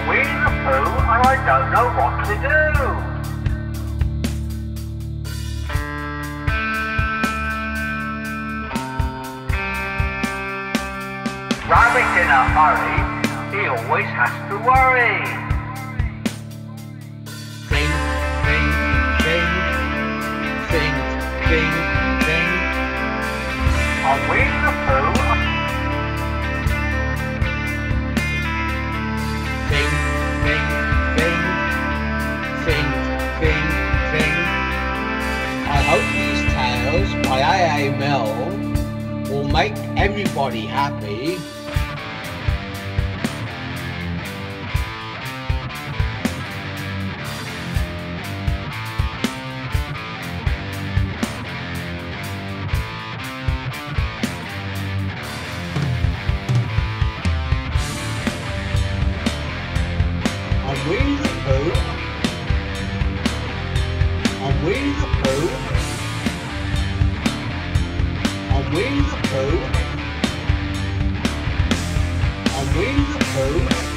Winnie the Pooh and I don't know what to do. Rabbit in a hurry, he always has to worry. Sing, sing, sing, sing, sing, sing. On Winnie the Pooh, Sing, sing, sing, sing, sing, sing. I hope these tales by A.A. Milne will make everybody happy. I'm Winnie the Pooh. I'm Winnie the Pooh. I'm Winnie the Pooh. I'm Winnie the Pooh.